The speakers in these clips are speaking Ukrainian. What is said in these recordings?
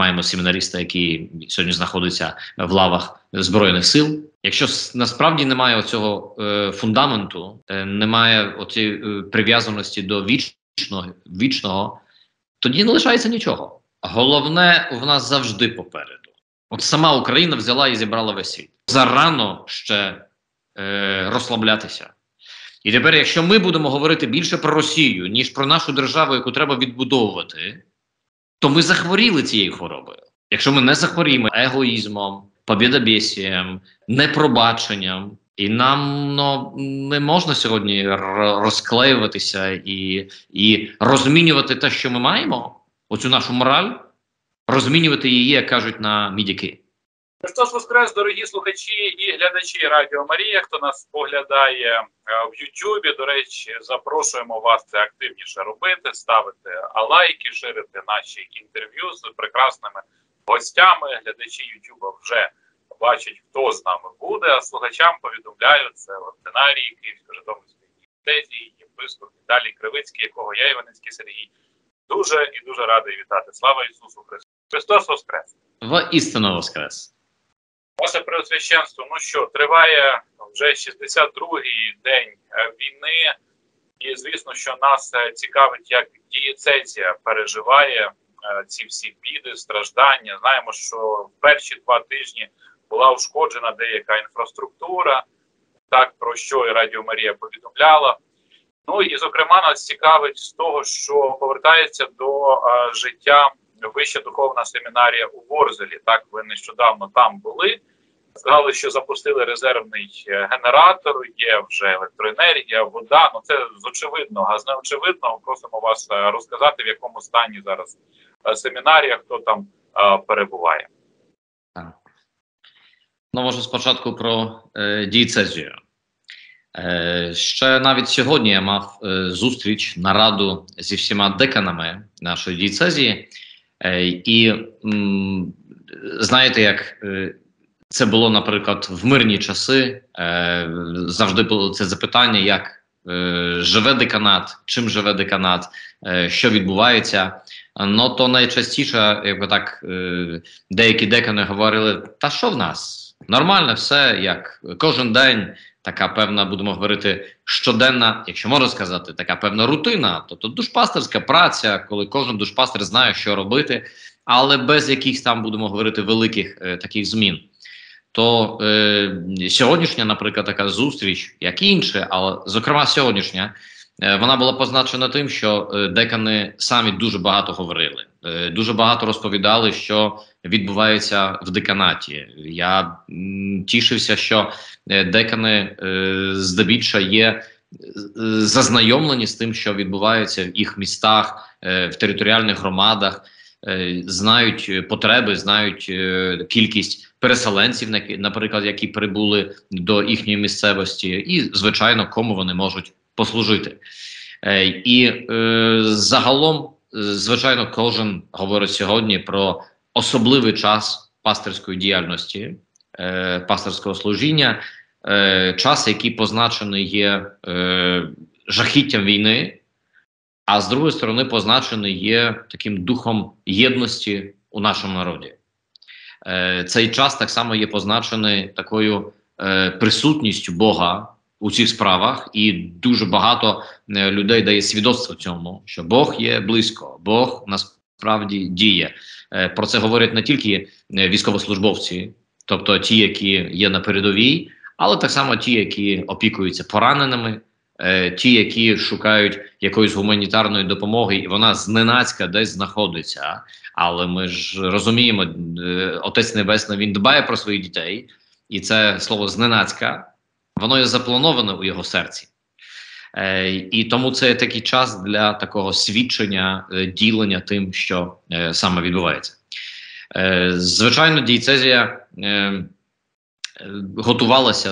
маємо семінариста, який сьогодні знаходиться в лавах Збройних сил. Якщо насправді немає оцього фундаменту, немає оцієї прив'язаності до вічного, тоді не лишається нічого. Головне в нас завжди попереду. От сама Україна взяла і зібрала весь світ. Зарано ще розслаблятися. І тепер, якщо ми будемо говорити більше про Росію, ніж про нашу державу, яку треба відбудовувати, то ми захворіли цією хворобою. Якщо ми не захворіємо егоїзмом, побєдобєсієм, непробаченням, і нам не можна сьогодні розклеюватися і розмінювати те, що ми маємо, оцю нашу мораль, розмінювати її, як кажуть, на мідяки. Христос Воскрес, дорогі слухачі і глядачі Радіо Марія, хто нас споглядає в Ютубі, до речі, запрошуємо вас це активніше робити, ставити лайки, ширити наші інтерв'ю з прекрасними гостями. Глядачі Ютуба вже бачать, хто з нами буде, а слухачам повідомляю, це ординарій Київсько-Житомирської дієцезії, єпископ Віталій Кривицький, якого я, Іваницький Сергій, дуже і дуже радий вітати. Слава Ісусу Христу! Христос Воскрес! Воістину Воскрес! Ваше Преосвященство, ну що, триває вже 62-й день війни, і звісно, що нас цікавить, як дієцезія переживає ці всі біди, страждання. Знаємо, що в перші 2 тижні була ушкоджена деяка інфраструктура, так про що і Радіо Марія повідомляла. Ну і, зокрема, нас цікавить з того, що повертається до життя Вища духовна семінарія у Ворзелі. Так, ви нещодавно там були. Сказали, що запустили резервний генератор, є вже електроенергія, вода. Ну це з очевидного, а з неочевидного просимо вас розказати, в якому стані зараз семінарія, хто там перебуває. Так. Ну, може спочатку про дієцезію. Ще навіть сьогодні я мав зустріч, нараду зі всіма деканами нашої дієцезії. І знаєте, як це було, наприклад, в мирні часи, завжди було це запитання, як живе деканат, чим живе деканат, що відбувається. Ну, то найчастіше, якби так, деякі декани говорили, та що в нас? Нормально все, як кожен день, така певна, будемо говорити, щоденна, якщо можна сказати, така певна рутина, тобто душпастерська праця, коли кожен душпастер знає, що робити, але без якихось там, будемо говорити, великих таких змін. То сьогоднішня, наприклад, така зустріч, як і інше, але, зокрема, сьогоднішня, вона була позначена тим, що декани самі дуже багато говорили, дуже багато розповідали, що відбувається в деканаті. Я тішився, що декани здебільшого є зазнайомлені з тим, що відбувається в їх містах, в територіальних громадах, знають потреби, знають кількість переселенців, наприклад, які прибули до їхньої місцевості, і, звичайно, кому вони можуть послужити. І загалом, звичайно, кожен говорить сьогодні про особливий час пастирської діяльності, пастирського служіння, час, який позначений є жахіттям війни, а з другої сторони позначений є таким духом єдності у нашому народі. Цей час так само є позначений такою присутністю Бога у цих справах, і дуже багато людей дає свідоцтво цьому, що Бог є близько, Бог насправді діє. Про це говорять не тільки військовослужбовці, тобто ті, які є на передовій, але так само ті, які опікуються пораненими, ті, які шукають якоїсь гуманітарної допомоги, і вона зненацька десь знаходиться. Але ми ж розуміємо, Отець Небесний, він дбає про своїх дітей, і це слово «зненацька», воно є заплановане у його серці. І тому це такий час для такого свідчення, ділення тим, що саме відбувається. Звичайно, дієцезія готувалася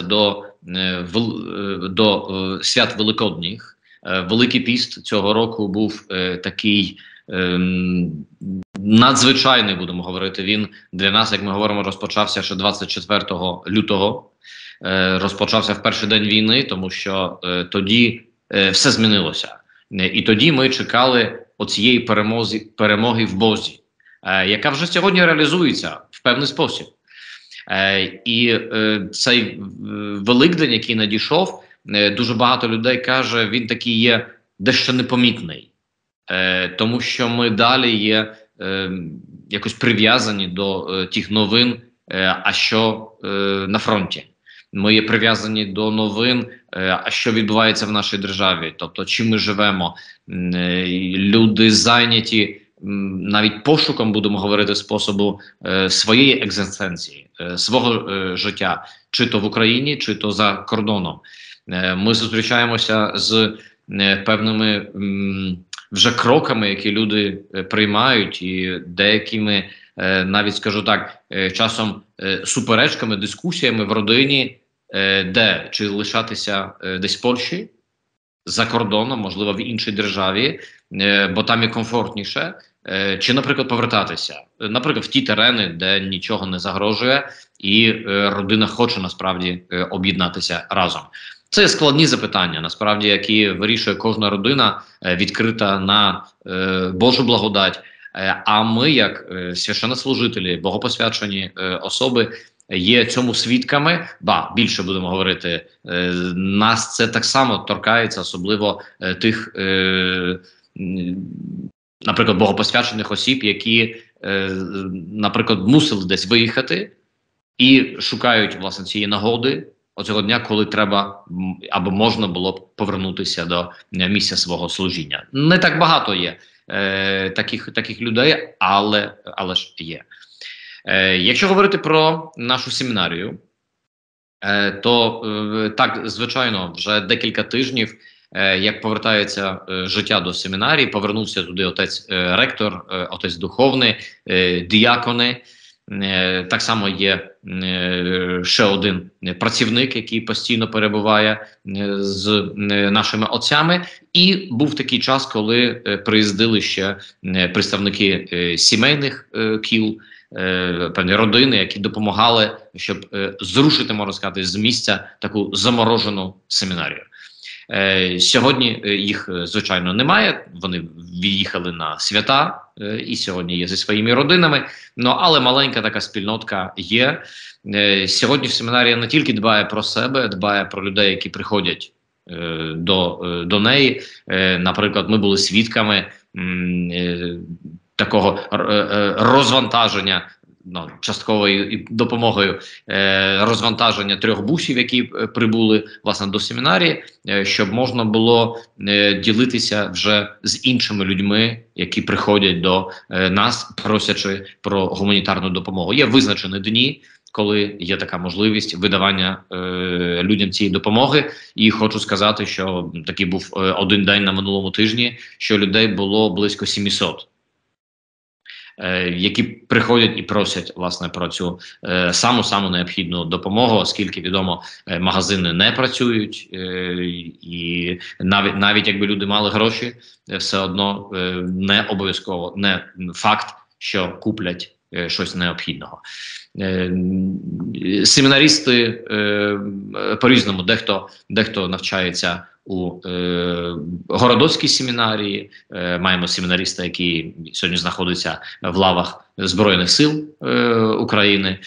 до свят Великодніх. Великий піст цього року був такий надзвичайний, будемо говорити. Він для нас, як ми говоримо, розпочався ще 24 лютого. Розпочався в перший день війни, тому що тоді все змінилося. І тоді ми чекали оцієї перемоги в Бозі. яка вже сьогодні реалізується в певний спосіб. І цей Великдень, який надійшов, дуже багато людей каже, він такий є дещо непомітний, тому що ми далі є якось прив'язані до тих новин, а що на фронті. Ми є прив'язані до новин, а що відбувається в нашій державі, тобто чим ми живемо. Люди зайняті навіть пошуком, будемо говорити, способу своєї екзистенції, свого життя, чи то в Україні, чи то за кордоном. Ми зустрічаємося з певними вже кроками, які люди приймають, і деякими, навіть скажу так, часом суперечками, дискусіями в родині, де чи лишатися десь в Польщі, за кордоном, можливо, в іншій державі, бо там є комфортніше, чи, наприклад, повертатися, наприклад, в ті терени, де нічого не загрожує, і родина хоче, насправді, об'єднатися разом. Це складні запитання, насправді, які вирішує кожна родина, відкрита на Божу благодать. А ми, як священнослужителі, богопосвячені особи, є цьому свідками, більше будемо говорити, нас це так само торкається, особливо тих, наприклад, богопосвячених осіб, які, наприклад, мусили десь виїхати і шукають, власне, цієї нагоди, оцього дня, коли треба або можна було б повернутися до місця свого служіння. Не так багато є таких людей, але ж є. Якщо говорити про нашу семінарію, то так, звичайно, вже декілька тижнів, як повертається життя до семінарії, повернувся туди отець ректор, отець духовний, діякони. Так само є ще один працівник, який постійно перебуває з нашими отцями. І був такий час, коли приїздили ще представники сімейних кіл, певні родини, які допомагали, щоб зрушити, можна сказати, з місця таку заморожену семінарію. Сьогодні їх, звичайно, немає, вони від'їхали на свята і сьогодні є зі своїми родинами, але маленька така спільнотка є. Сьогодні семінарія не тільки дбає про себе, дбає про людей, які приходять до неї. Наприклад, ми були свідками такого розвантаження, частковою допомогою розвантаження 3 бусів, які прибули, власне, до семінарії, щоб можна було ділитися вже з іншими людьми, які приходять до нас, просячи про гуманітарну допомогу. Є визначені дні, коли є така можливість видавання людям цієї допомоги. І хочу сказати, що такий був один день на минулому тижні, що людей було близько 700. Які приходять і просять, власне, про цю саму необхідну допомогу, оскільки, відомо, магазини не працюють, і навіть якби люди мали гроші, все одно не обов'язково, не факт, що куплять щось необхідного. Семінарісти по-різному, дехто навчається у Городоцькій семінарії, маємо семінариста, який сьогодні знаходиться в лавах Збройних сил України.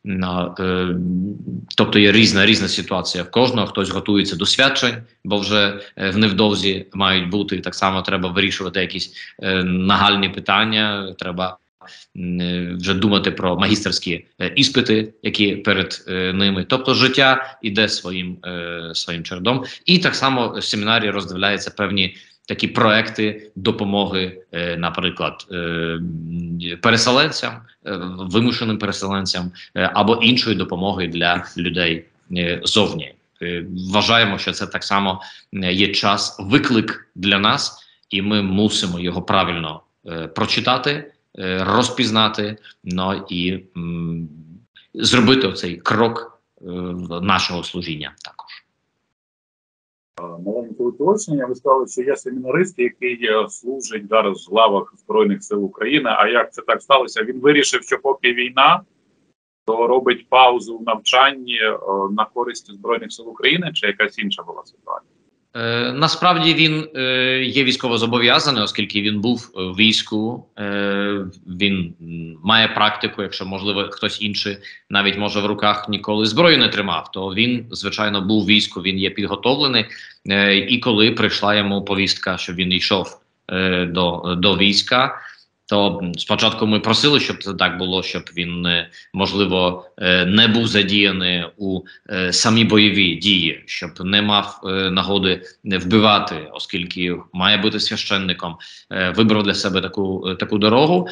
Тобто є різна ситуація в кожного, хтось готується до свячень, бо вже в невдовзі мають бути, так само треба вирішувати якісь нагальні питання, треба вже думати про магістерські іспити, які перед ними. Тобто життя йде своїм чередом. І так само семінарія роздивляється певні такі проекти допомоги, наприклад, переселенцям, вимушеним переселенцям, або іншої допомоги для людей зовні. Вважаємо, що це так само є час, виклик для нас, і ми мусимо його правильно прочитати, розпізнати, і зробити оцей крок нашого служіння також. Маленьке уточнення. Ви сказали, що є семінарист, який служить зараз в лавах Збройних сил України. А як це так сталося? Він вирішив, що поки війна, то робить паузу в навчанні на користь Збройних сил України, чи якась інша була ситуація? Насправді він є військовозобов'язаний, оскільки він був в війську, він має практику, якщо, можливо, хтось інший навіть, може, в руках ніколи зброю не тримав, то він, звичайно, був в війську, він є підготовлений, і коли прийшла йому повістка, що він йшов до війська, то спочатку ми просили, щоб це так було, щоб він, можливо, не був задіяний у самі бойові дії, щоб не мав нагоди вбивати, оскільки має бути священником, вибрав для себе таку дорогу.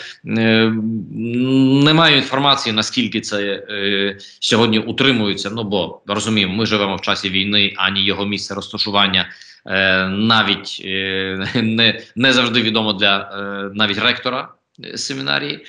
Немає інформації, наскільки це сьогодні утримується, ну бо, розуміємо, ми живемо в часі війни, ані його місце розташування навіть не завжди відомо для навіть ректора семінарії,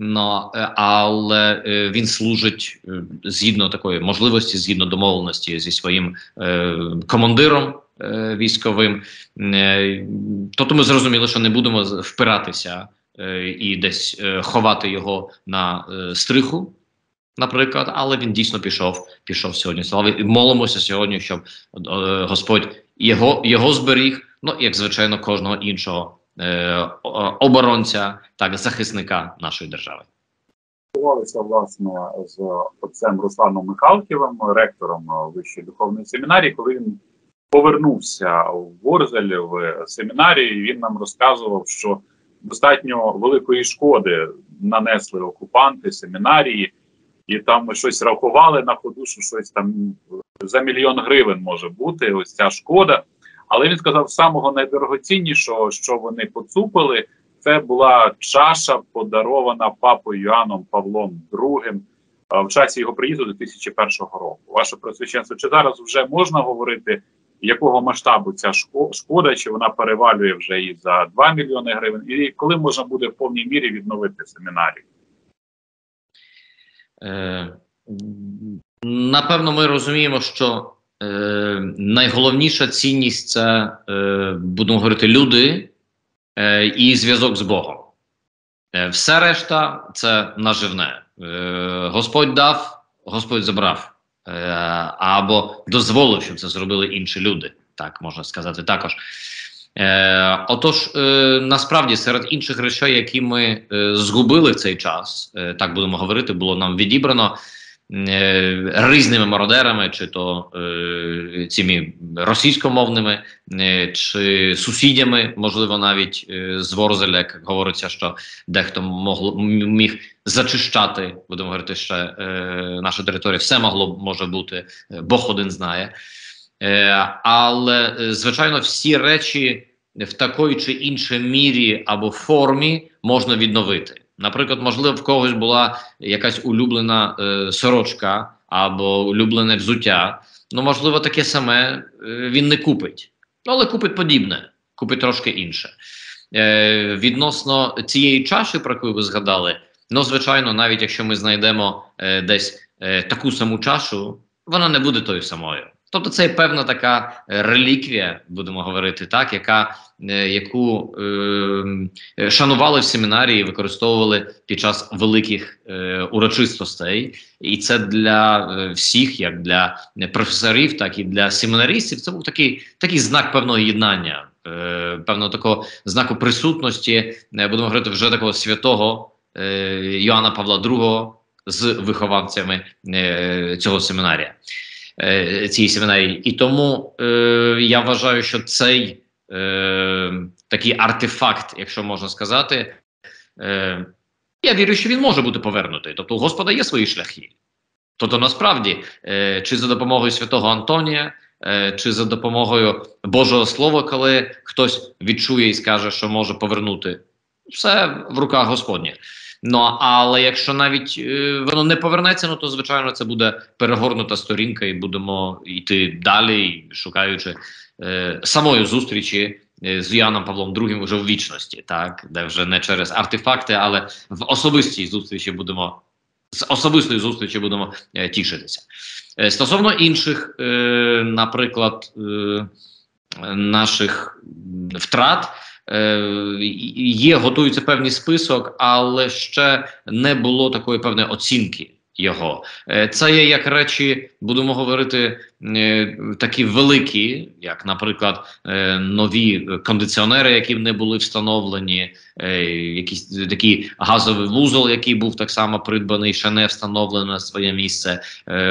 але він служить згідно такої можливості, згідно домовленості зі своїм командиром військовим. Тобто ми зрозуміли, що не будемо впиратися і десь ховати його на стриху, наприклад, але він дійсно пішов сьогодні. І молимося сьогодні, щоб Господь його зберіг, ну, як, звичайно, кожного іншого оборонця, так, захисника нашої держави. Спілкувалися, власне, з отцем Русланом Михалківим, ректором Вищої духовної семінарії, коли він повернувся в Ворзель, в семінарію, він нам розказував, що достатньо великої шкоди нанесли окупанти семінарії, і там ми щось рахували на ходу, що щось там за 1 мільйон гривень може бути, ось ця шкода. Але він сказав, самого найдорогоціннішого, що вони поцупили, це була чаша, подарована папою Іоанном Павлом II в часі його приїзду до 2001 року. Ваше Преосвященство, чи зараз вже можна говорити, якого масштабу ця шкода, чи вона перевалює вже і за 2 мільйони гривень, і коли можна буде в повній мірі відновити семінарію? Напевно, ми розуміємо, що найголовніша цінність – це, будемо говорити, люди і зв'язок з Богом. Все решта – це наживне. Господь дав, Господь забрав. Або дозволив, щоб це зробили інші люди. Так, можна сказати також. Отож, насправді, серед інших речей, які ми згубили в цей час, так будемо говорити, було нам відібрано різними мародерами, чи то цими російськомовними, чи сусідями, можливо, навіть з Ворзеля, як говориться, що дехто міг зачищати, будемо говорити, ще нашу територію. Все може бути, Бог один знає. Але, звичайно, всі речі в такої чи іншій мірі або формі можна відновити. Наприклад, можливо, в когось була якась улюблена сорочка або улюблене взуття. Ну, можливо, таке саме він не купить. Але купить подібне, купить трошки інше. Відносно цієї чаші, про яку ви згадали, ну, звичайно, навіть якщо ми знайдемо десь таку саму чашу, вона не буде тою самою. Тобто це певна така реліквія, будемо говорити так, яку шанували в семінарії, використовували під час великих урочистостей. І це для всіх, як для професорів, так і для семінаристів, це був такий знак певного єднання, певного такого знаку присутності, будемо говорити, вже такого святого Іоанна Павла II з вихованцями цього семінарія. Цієї семінарії. І тому я вважаю, що цей такий артефакт, якщо можна сказати, я вірю, що він може бути повернутий. Тобто у Господа є свої шляхи. Тобто насправді, чи за допомогою святого Антонія, чи за допомогою Божого Слова, коли хтось відчує і скаже, що може повернути, все в руках Господніх. Ну, але якщо навіть воно не повернеться, ну, то, звичайно, це буде перегорнута сторінка і будемо йти далі, шукаючи самої зустрічі з Іоанном Павлом II вже в вічності, так? Де вже не через артефакти, але в особистій зустрічі будемо, з особистої зустрічі будемо тішитися. Стосовно інших, наприклад, наших втрат, готується певний список, але ще не було такої певної оцінки його. Це є як речі, будемо говорити, такі великі, як, наприклад, нові кондиціонери, які не були встановлені, якийсь такий газовий вузол, який був так само придбаний, ще не встановлений на своє місце,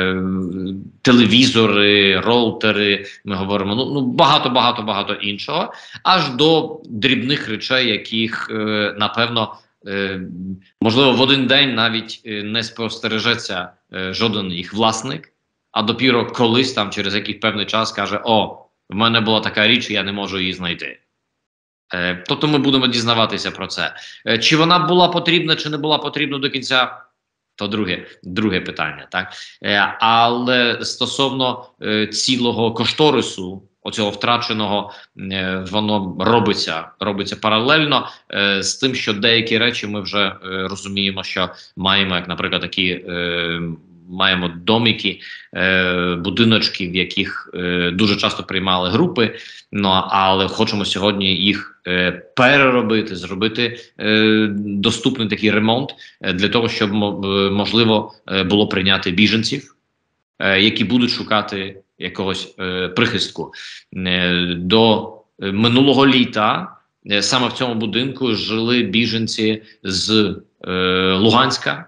телевізори, роутери, ми говоримо, багато іншого, аж до дрібних речей, яких, напевно, можливо, в один день навіть не спостережеться жоден їх власник, а допіро колись там через якийсь певний час каже: о, в мене була така річ, я не можу її знайти. Тобто ми будемо дізнаватися про це. Чи вона була потрібна, чи не була потрібна до кінця, то друге питання. Так? Але стосовно цілого кошторису, оцього втраченого, воно робиться паралельно з тим, що деякі речі ми вже розуміємо, що маємо, як, наприклад, такі маємо домики, будиночки, в яких дуже часто приймали групи, але хочемо сьогодні їх переробити, зробити доступний такий ремонт для того, щоб можливо було прийняти біженців, які будуть шукати якогось прихистку. До минулого літа саме в цьому будинку жили біженці з Луганська,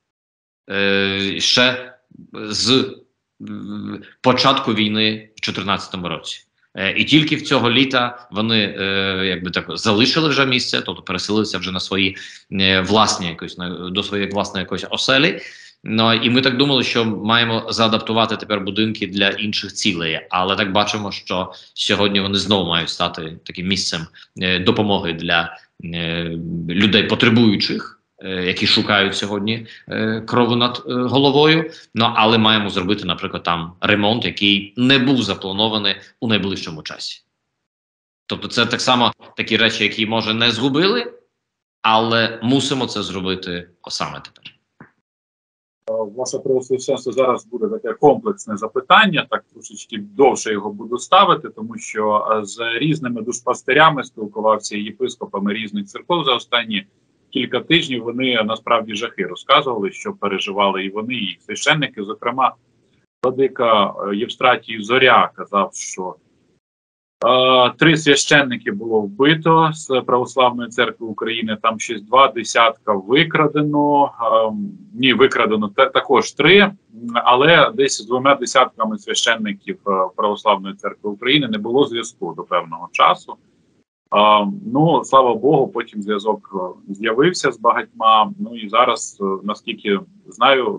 ще з початку війни в 2014 році. І тільки в цього літа вони якби так залишили вже місце, тобто переселилися вже на свої власні якось, до своєї власної якоїсь оселі. І ми так думали, що маємо заадаптувати тепер будинки для інших цілей, але так бачимо, що сьогодні вони знову мають стати таким місцем допомоги для людей потребуючих, які шукають сьогодні крову над головою. Але маємо зробити, наприклад, там ремонт, який не був запланований у найближчому часі. Тобто це так само такі речі, які, може, не згубили, але мусимо це зробити саме тепер. Ваше Преосвященство, зараз буде таке комплексне запитання, так трошечки довше його буду ставити, тому що з різними душпастирями спілкувався, єпископами різних церков за останні кілька тижнів. Вони насправді жахи розказували, що переживали і вони, і їх священники. Зокрема, владика Євстратій Зоря казав, що 3 священники було вбито з Православної церкви України, там щось 2 десятка викрадено, викрадено також 3, але десь з 2 десятками священників Православної церкви України не було зв'язку до певного часу. Слава Богу, потім зв'язок з'явився з багатьма, і зараз, наскільки знаю,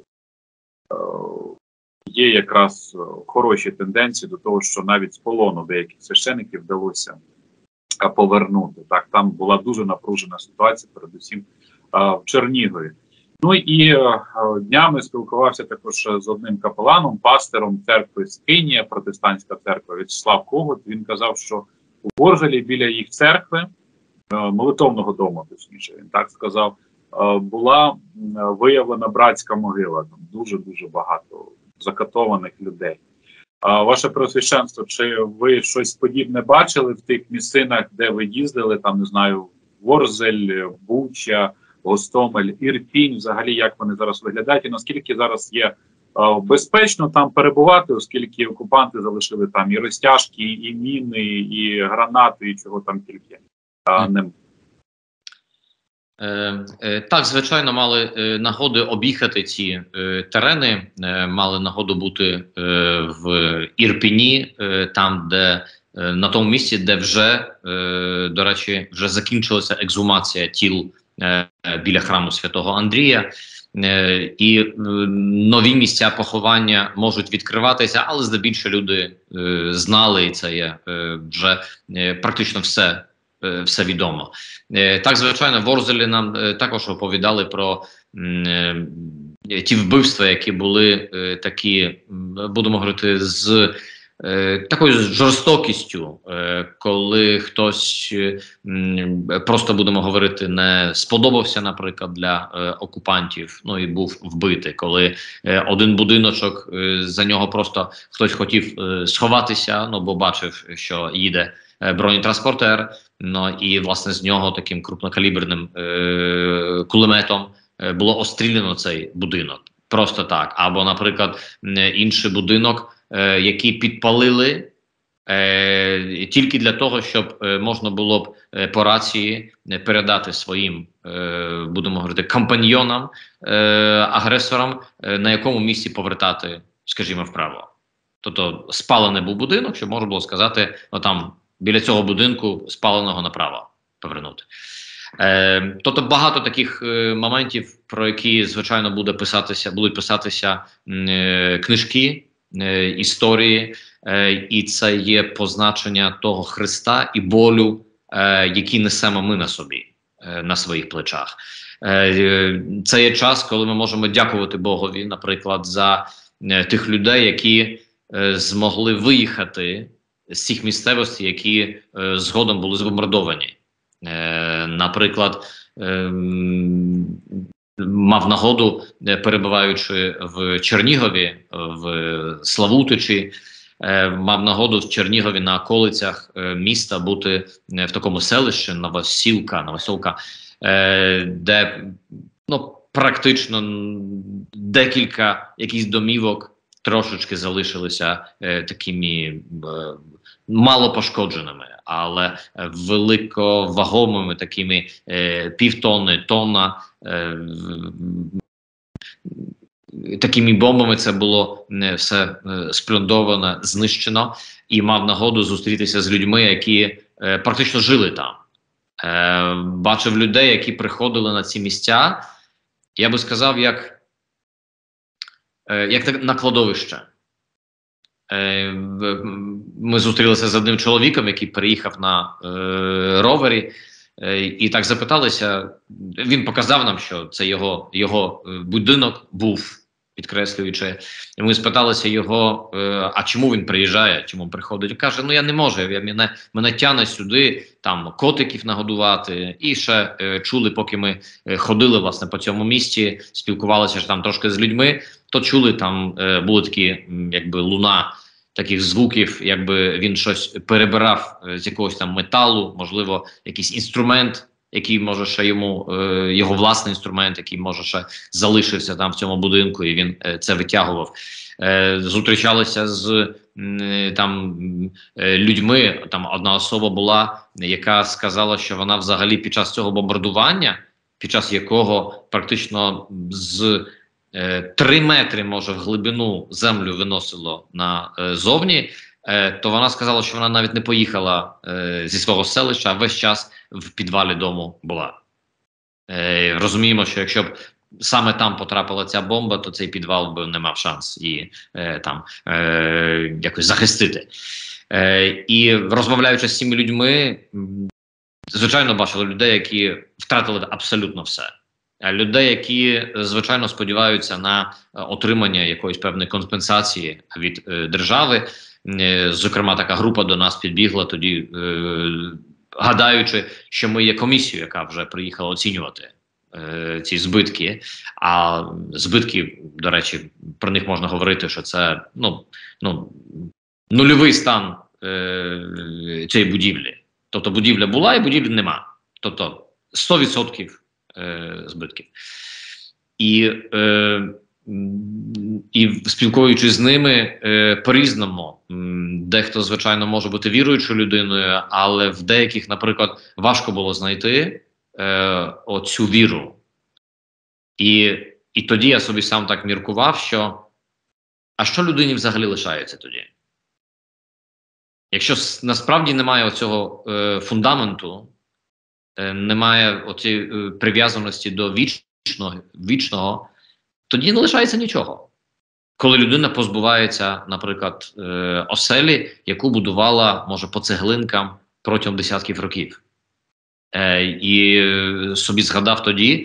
є якраз хороші тенденції до того, що навіть з полону деяких священиків вдалося повернути. Так, там була дуже напружена ситуація, передусім в Чернігові. І днями спілкувався також з одним капеланом, пастором церкви Скинія, протестантська церква, В'ячеслав Когут. Він казав, що у Ворзелі біля їх церкви, молитовного дому, точніше, він так сказав, була виявлена братська могила. Там дуже-дуже багато закатованих людей. Ваше Преосвященство, чи ви щось подібне бачили в тих місцинах, де ви їздили, там, не знаю, Ворзель, Буча, Гостомель, Ірпінь, взагалі, як вони зараз виглядають, і наскільки зараз є безпечно там перебувати, оскільки окупанти залишили там і розтяжки, і міни, і гранати, і чого там тільки не. Так, звичайно, мали нагоди об'їхати ці терени, мали нагоду бути в Ірпіні, там, де на тому місці, де вже, до речі, вже закінчилася ексгумація тіл біля храму Святого Андрія. І нові місця поховання можуть відкриватися, але здебільшого люди знали, і це є вже практично все відомо. Так, звичайно, в Ворзелі нам також оповідали про ті вбивства, які були такі, будемо говорити, з такою жорстокістю, коли хтось просто, будемо говорити, не сподобався, наприклад, для окупантів, і був вбитий, коли один будиночок, за нього просто хтось хотів сховатися, бо бачив, що їде бронетранспортер, і, власне, з нього таким крупнокаліберним кулеметом було обстріляно цей будинок. просто так. Або, наприклад, інший будинок, який підпалили тільки для того, щоб можна було б по рації передати своїм, будемо говорити, компаньйонам, агресорам, на якому місці повертати, скажімо, вправо. Тобто спалений був будинок, щоб можна було сказати, там біля цього будинку спаленого направо повернути. Тобто багато таких моментів, про які, звичайно, будуть писатися книжки, історії, і це є позначення того Христа і болю, який несемо ми на собі, на своїх плечах. Це є час, коли ми можемо дякувати Богові, наприклад, за тих людей, які змогли виїхати з цих місцевостей, які згодом були збомбардовані. Наприклад, мав нагоду, перебуваючи в Чернігові, в Славутичі, мав нагоду в Чернігові на околицях міста бути в такому селищі Новосілка, де практично декілька якісь домівок трошечки залишилися такими мало пошкодженими, але великовагомими, такими півтонни, тонна, такими бомбами це було все сплюндовано, знищено, і мав нагоду зустрітися з людьми, які практично жили там. Бачив людей, які приходили на ці місця, я би сказав, як на кладовище. Ми зустрілися з одним чоловіком, який приїхав на ровері, і так запиталися, він показав нам, що це його будинок був, підкреслюючи. І ми спиталися його, а чому він приїжджає, чому приходить. Він каже, я не можу, мене тягне сюди, там котиків нагодувати. І ще чули, поки ми ходили, власне, по цьому місці, спілкувалися ж там трошки з людьми, то чули, там були такі, якби луна таких звуків, якби він щось перебирав з якогось там металу, можливо, якийсь інструмент, який може ще його власний інструмент, який може ще залишився там в цьому будинку, і він це витягував. Зустрічалися з людьми, там одна особа була, яка сказала, що вона взагалі під час цього бомбардування, під час якого практично з 3 метри, може, в глибину землю виносило назовні, то вона сказала, що вона навіть не поїхала зі свого селища, а весь час в підвалі дому була. Розуміємо, що якщо б саме там потрапила ця бомба, то цей підвал би не мав шанс її якось захистити. І розмовляючи з цими людьми, звичайно, бачили людей, які втратили абсолютно все. Людей, які, звичайно, сподіваються на отримання якоїсь певної компенсації від держави. Зокрема, така група до нас підбігла тоді, гадаючи, що ми є комісією, яка вже приїхала оцінювати ці збитки. А збитки, до речі, про них можна говорити, що це нульовий стан цієї будівлі. Тобто будівля була і будівлі нема. Тобто 100% збитків. І спілкуючись з ними по-різному, дехто, звичайно, може бути віруючою людиною, але в деяких, наприклад, важко було знайти оцю віру. І тоді я собі сам так міркував, що а що людині взагалі лишається тоді? Якщо насправді немає оцього фундаменту, немає оцієї прив'язаності до вічного, тоді не лишається нічого. Коли людина позбувається, наприклад, оселі, яку будувала, може, по цеглинкам протягом десятків років. І собі згадав тоді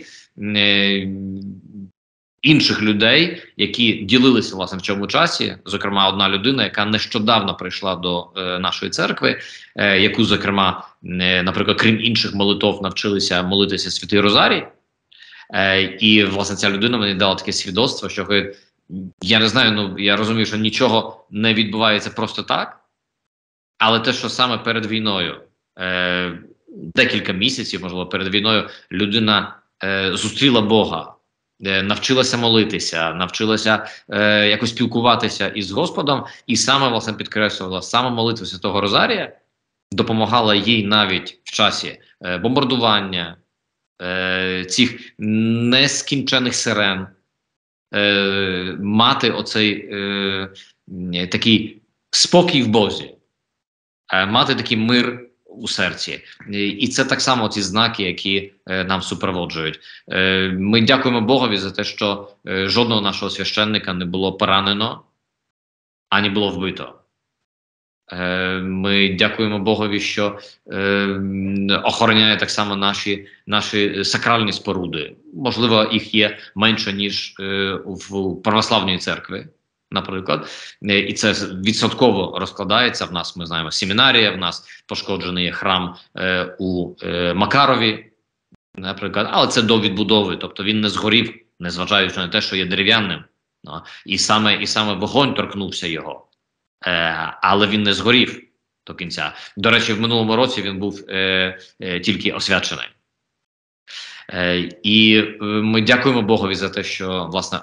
інших людей, які ділилися, власне, в цьому часі. Зокрема, одна людина, яка нещодавно прийшла до нашої церкви, яку, зокрема, наприклад, крім інших молитов, навчилися молитися Святий Розарій. І, власне, ця людина мені дала таке свідоцтво, що я не знаю, я розумію, що нічого не відбувається просто так, але те, що саме перед війною, декілька місяців, можливо, перед війною, людина зустріла Бога навчилася молитися, навчилася якось спілкуватися із Господом, і саме, власне, підкреслювала, саме молитва Святого Розарія допомагала їй навіть в часі бомбардування, цих нескінчених сирен, мати оцей такий спокій в Бозі, мати такий мир у серці. І це так само ці знаки, які нам супроводжують. Ми дякуємо Богові за те, що жодного нашого священника не було поранено, ані було вбито. Ми дякуємо Богові, що охороняє так само наші сакральні споруди. Можливо, їх є менше, ніж в православній церкві, наприклад. І це відсотково розкладається. В нас, ми знаємо, семінарія, в нас пошкоджений є храм у Макарові, наприклад. Але це до відбудови, тобто він не згорів, незважаючи на те, що є дерев'яним. І саме вогонь торкнувся його. Але він не згорів до кінця. До речі, в минулому році він був тільки освячений. І ми дякуємо Богові за те, що, власне,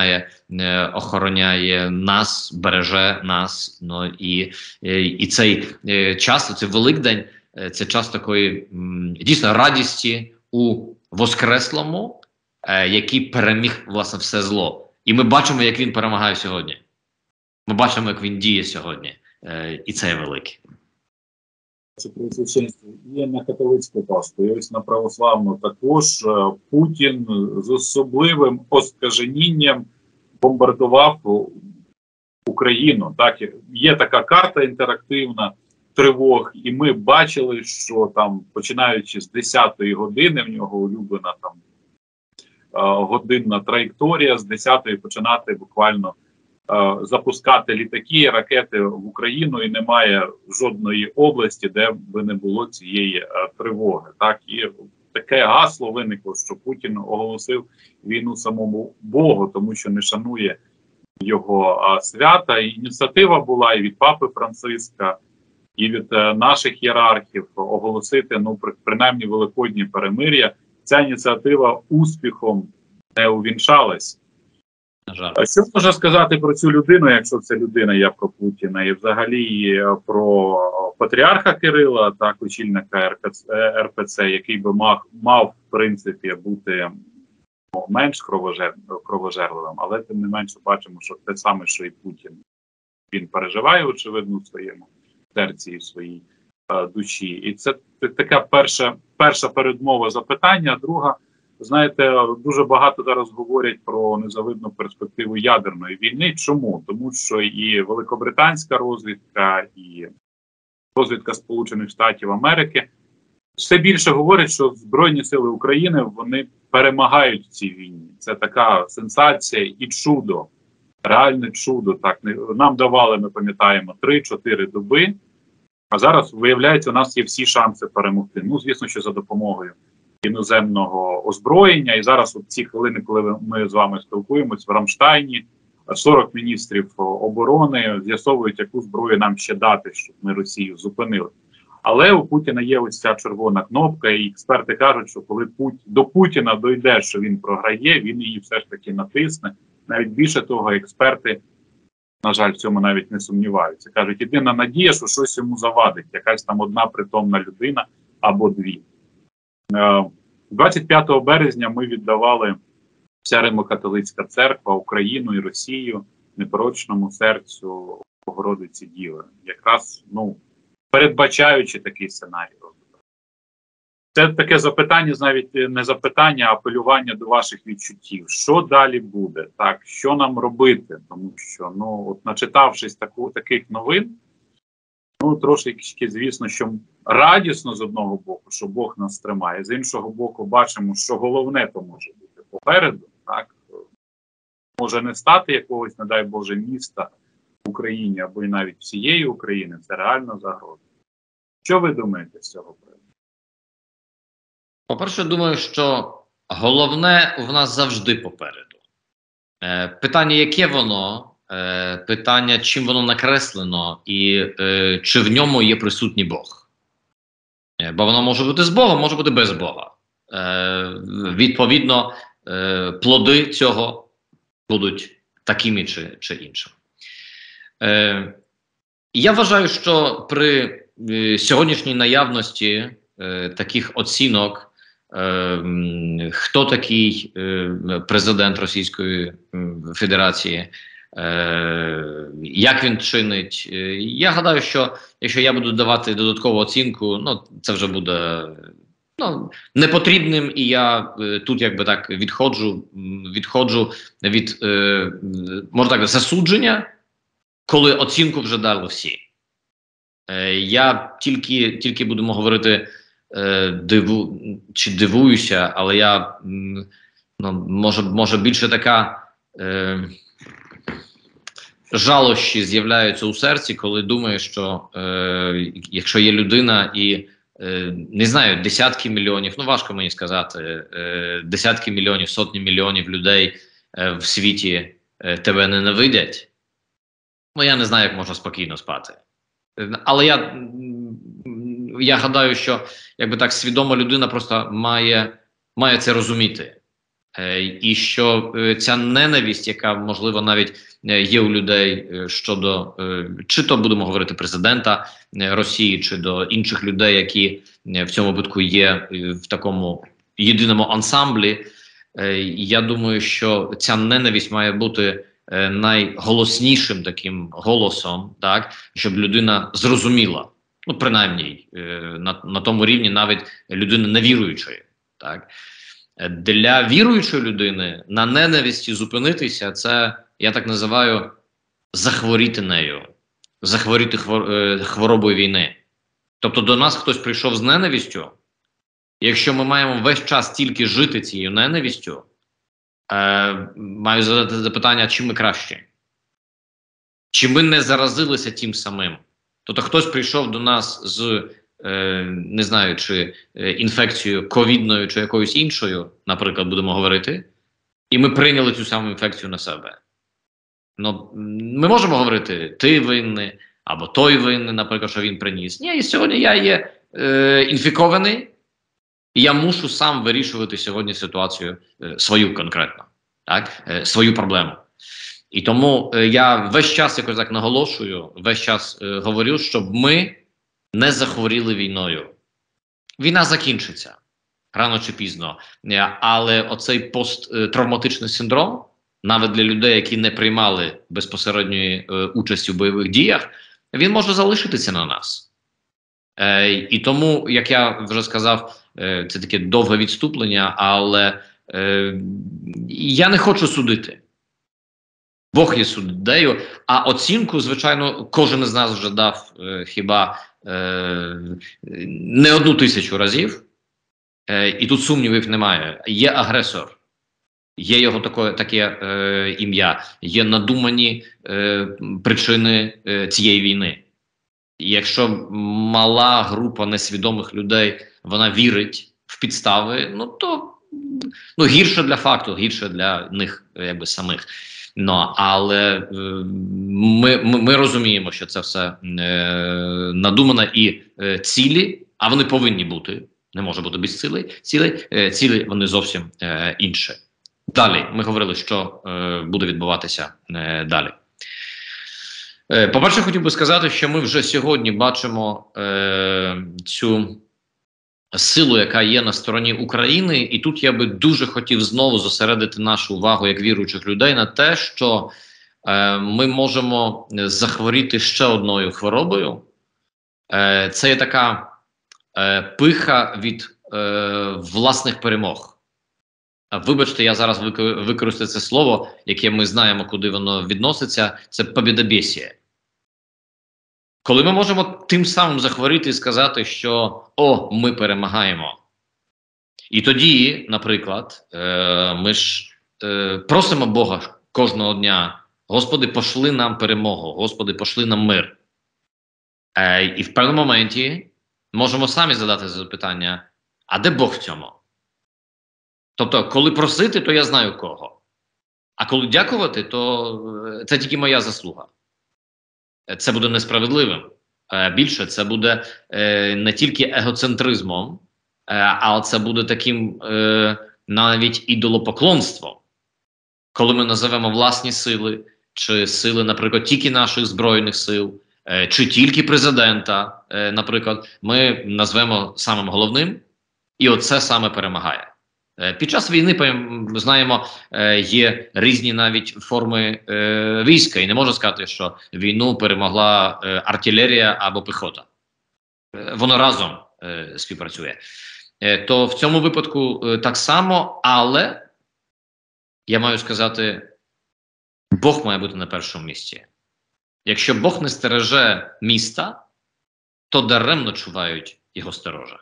охороняє нас, береже нас. Ну, і цей час, цей Великдень, це час такої дійсно радісті у Воскреслому, який переміг, власне, все зло. І ми бачимо, як він перемагає сьогодні. Ми бачимо, як він діє сьогодні, і це велике. При священстві є на католицьку Пасху, і ось на православну також Путін з особливим оскаженінням бомбардував Україну. Так, є така карта інтерактивна тривог, і ми бачили, що там, починаючи з 10-ї години, в нього улюблена там годинна траєкторія, з 10-ї починати буквально запускати літаки, ракети в Україну, і немає жодної області, де би не було цієї тривоги. Так, і таке гасло виникло, що Путін оголосив війну самому Богу, тому що не шанує його свята. І ініціатива була і від Папи Франциска, і від наших ієрархів оголосити, ну, принаймні, великодні перемир'я. Ця ініціатива успіхом не увінчалась. А що можна сказати про цю людину, якщо це людина, я про Путіна, і взагалі про патріарха Кирила, так, очільника РПЦ, який би мав в принципі бути менш кровожерливим, але тим не менше бачимо, що те саме, що і Путін. Він переживає, очевидно, в своєму серці і в своїй душі. І це така перша передмова запитання. Друга, знаєте, дуже багато зараз говорять про незавидну перспективу ядерної війни. Чому? Тому що і великобританська розвідка, і розвідка Сполучених Штатів Америки все більше говорять, що Збройні сили України, вони перемагають в цій війні. Це така сенсація і чудо, реальне чудо. Так, нам давали, ми пам'ятаємо, 3-4 доби, а зараз, виявляється, у нас є всі шанси перемогти. Ну, звісно, що за допомогою іноземного озброєння. І зараз от ці хвилини, коли ми з вами спілкуємось в Рамштайні, 40 міністрів оборони з'ясовують, яку зброю нам ще дати, щоб ми Росію зупинили. Але у Путіна є ось ця червона кнопка, і експерти кажуть, що коли до Путіна дойде, що він програє, він її все ж таки натисне. Навіть більше того, експерти, на жаль, в цьому навіть не сумніваються. Кажуть, єдина надія, що щось йому завадить, якась там одна притомна людина або дві. 25 березня ми віддавали, вся Римо-католицька церква, Україну і Росію непорочному серцю Богородиці Діви. Якраз, ну, передбачаючи такий сценарій. Це таке запитання, навіть не запитання, а апелювання до ваших відчуттів. Що далі буде? Так, що нам робити? Тому що, ну, от начитавшись таких новин, ну, трошки, звісно, що радісно з одного боку, що Бог нас тримає. З іншого боку, бачимо, що головне то може бути попереду. Так? Може не стати якогось, не дай Боже, міста в Україні або і навіть всієї України. Це реальна загроза. Що ви думаєте з цього приводу? По-перше, думаю, що головне в нас завжди попереду. Питання, яке воно, питання, чим воно накреслено і чи в ньому є присутній Бог. Бо воно може бути з Богом, може бути без Бога. Відповідно, плоди цього будуть такими чи іншими. Я вважаю, що при сьогоднішній наявності таких оцінок, хто такий президент Російської Федерації, як він чинить, я гадаю, що якщо я буду давати додаткову оцінку, ну це вже буде непотрібним, і я тут якби так відходжу від можна так засудження, коли оцінку вже дали всі. Я тільки будемо говорити, дивуюся, але я може більше така жалощі з'являються у серці, коли думаю, що якщо є людина і не знаю, десятки мільйонів, ну важко мені сказати, десятки мільйонів, сотні мільйонів людей в світі тебе ненавидять, ну я не знаю, як можна спокійно спати. Але я гадаю, що якби так свідома людина просто має це розуміти. І що ця ненависть, яка можливо навіть є у людей щодо, чи то будемо говорити президента Росії, чи до інших людей, які в цьому випадку є в такому єдиному ансамблі, я думаю, що ця ненависть має бути найголоснішим таким голосом, так, щоб людина зрозуміла, ну принаймні на тому рівні навіть людини невіруючої, так. Для віруючої людини на ненависті зупинитися, це, я так називаю, захворіти нею, захворіти хворобою війни. Тобто до нас хтось прийшов з ненавистю, якщо ми маємо весь час тільки жити цією ненавистю, маю задати запитання, чи ми краще? Чи ми не заразилися тим самим? Тобто хтось прийшов до нас з не знаю, чи інфекцією ковідною, чи якоюсь іншою, наприклад, будемо говорити, і ми прийняли цю саму інфекцію на себе. Ну, ми можемо говорити, ти винний, або той винний, наприклад, що він приніс. Ні, і сьогодні я є інфікований, і я мушу сам вирішувати сьогодні ситуацію свою конкретно, так? Свою проблему. І тому я весь час якось так наголошую, весь час говорю, щоб ми не захворіли війною. Війна закінчиться рано чи пізно, але оцей посттравматичний синдром, навіть для людей, які не приймали безпосередньої участі в бойових діях, він може залишитися на нас. І тому, як я вже сказав, це таке довге відступлення, але я не хочу судити. Бог є суддею, а оцінку, звичайно, кожен із нас вже дав хіба не 1000 разів, і тут сумнівів немає. Є агресор, є його таке ім'я, є надумані причини цієї війни. І якщо мала група несвідомих людей, вона вірить в підстави, ну то гірше для факту, гірше для них якби самих. Але ми розуміємо, що це все надумано, і цілі, а вони повинні бути, не може бути без цілі вони зовсім інші. Далі, ми говорили, що буде відбуватися далі. По-перше, хотів би сказати, що ми вже сьогодні бачимо цю силу, яка є на стороні України, і тут я би дуже хотів знову зосередити нашу увагу як віруючих людей на те, що ми можемо захворіти ще одною хворобою. Це є така пиха від власних перемог. Вибачте, я зараз використаю це слово, яке ми знаємо, куди воно відноситься, це побєдобєсія. Коли ми можемо тим самим захворіти і сказати, що «О, ми перемагаємо». І тоді, наприклад, ми ж просимо Бога кожного дня: «Господи, пошли нам перемогу, Господи, пошли нам мир». І в певному моменті можемо самі задати запитання: а де Бог в цьому? Тобто, коли просити, то я знаю кого. А коли дякувати, то це тільки моя заслуга. Це буде несправедливим. Більше, це буде не тільки егоцентризмом, а це буде таким навіть ідолопоклонство, коли ми називаємо власні сили, чи сили, наприклад, тільки наших Збройних сил, чи тільки президента, наприклад, ми назвемо самим головним, і оце саме перемагає. Під час війни, ми знаємо, є різні навіть форми війська, і не можна сказати, що війну перемогла артилерія або піхота. Воно разом співпрацює. То в цьому випадку так само, але я маю сказати, Бог має бути на першому місці. Якщо Бог не стереже міста, то даремно чувають його сторожа.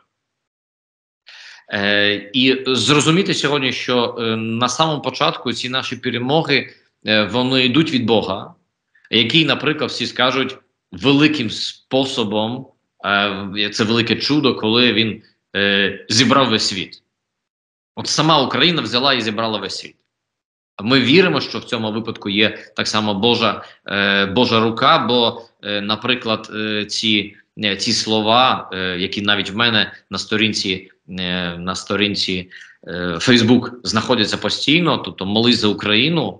І зрозуміти сьогодні, що на самому початку ці наші перемоги, вони йдуть від Бога, який, наприклад, всі скажуть, великим способом, це велике чудо, коли він зібрав весь світ. От сама Україна взяла і зібрала весь світ. Ми віримо, що в цьому випадку є так само Божа рука, бо, наприклад, ці слова, які навіть в мене на сторінці Facebook знаходяться постійно, тобто молись за Україну,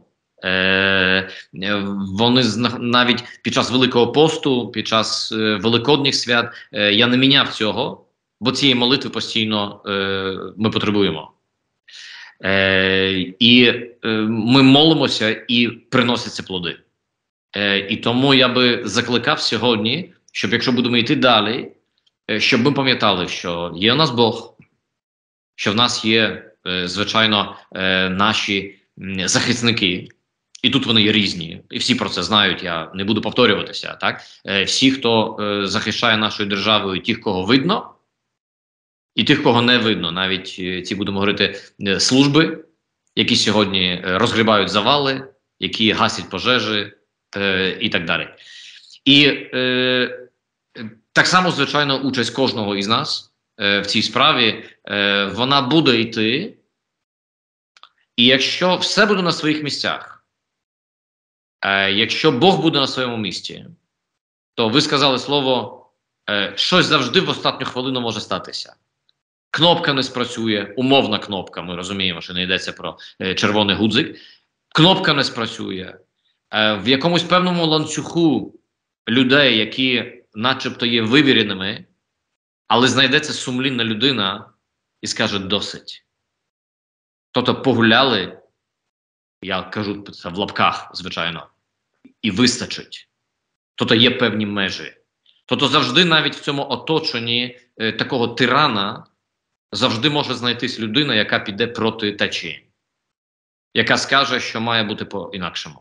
вони навіть під час Великого посту, під час Великодніх свят, я не міняв цього, бо цієї молитви постійно ми потребуємо. І ми молимося і приносяться плоди. І тому я би закликав сьогодні, щоб якщо будемо йти далі, щоб ми пам'ятали, що є у нас Бог, що в нас є, звичайно, наші захисники, і тут вони є різні, і всі про це знають, я не буду повторюватися, так? Всі, хто захищає нашу державу, і тих, кого видно, і тих, кого не видно, навіть ці, будемо говорити, служби, які сьогодні розгрібають завали, які гасять пожежі і так далі. І так само, звичайно, участь кожного із нас в цій справі, вона буде йти, і якщо все буде на своїх місцях, якщо Бог буде на своєму місці, то ви сказали слово, щось завжди в останню хвилину може статися. Кнопка не спрацює, умовна кнопка, ми розуміємо, що не йдеться про червоний гудзик. Кнопка не спрацює. В якомусь певному ланцюгу людей, які начебто є вивіреними, але знайдеться сумлінна людина і скаже «досить». Тобто погуляли, я кажу це в лапках, звичайно, і вистачить. Тобто є певні межі. Тобто завжди навіть в цьому оточенні такого тирана завжди може знайтись людина, яка піде проти течії, яка скаже, що має бути по-інакшому.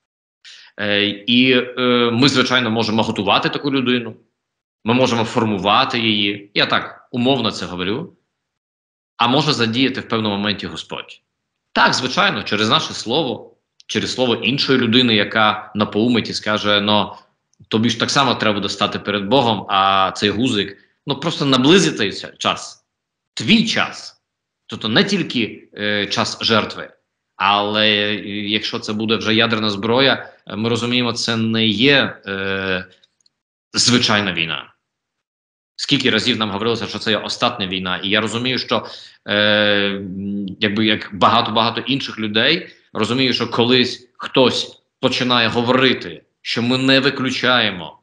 І ми, звичайно, можемо готувати таку людину, ми можемо формувати її, я так умовно це говорю, а може задіяти в певному моменті Господь. Так, звичайно, через наше слово, через слово іншої людини, яка напоумить і скаже, ну, тобі ж так само треба буде стати перед Богом, а цей гузик, ну, просто наблизити час, твій час, тобто не тільки час жертви, але якщо це буде вже ядерна зброя, ми розуміємо, це не є звичайна війна. Скільки разів нам говорилося, що це є остатня війна, і я розумію, що якби як багато інших людей, розумію, що колись хтось починає говорити, що ми не виключаємо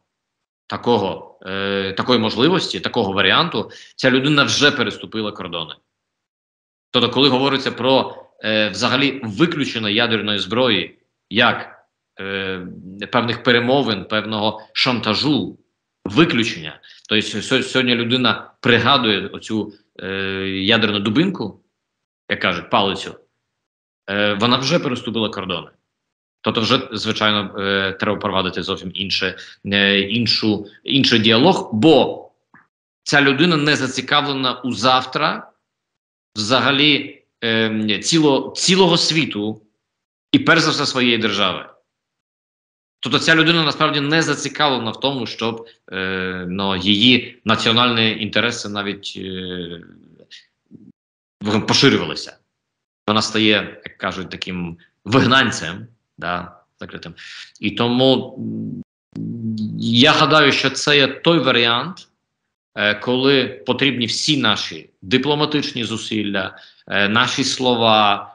такої можливості, такого варіанту, ця людина вже переступила кордони. Тобто, коли говориться про взагалі виключення ядерної зброї, як певних перемовин, певного шантажу, виключення, тобто сьогодні людина пригадує оцю ядерну дубинку, як кажуть, палицю, вона вже переступила кордони. Тобто вже, звичайно, треба провадити зовсім інший діалог, бо ця людина не зацікавлена у завтра взагалі цілого світу і перш за все своєї держави. Тобто ця людина насправді не зацікавлена в тому, щоб її національні інтереси навіть поширювалися. Вона стає, як кажуть, таким вигнанцем, да, закритим. І тому я гадаю, що це є той варіант, коли потрібні всі наші дипломатичні зусилля, наші слова,